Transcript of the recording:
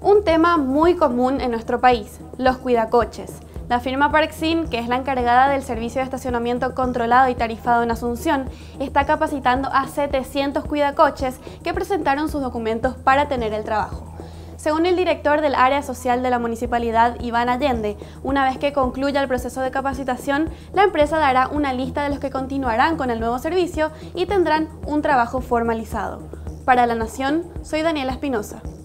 Un tema muy común en nuestro país, los cuidacoches. La firma Parexin, que es la encargada del servicio de estacionamiento controlado y tarifado en Asunción, está capacitando a 700 cuidacoches que presentaron sus documentos para tener el trabajo. Según el director del área social de la municipalidad, Iván Allende, una vez que concluya el proceso de capacitación, la empresa dará una lista de los que continuarán con el nuevo servicio y tendrán un trabajo formalizado. Para La Nación, soy Daniela Espinosa.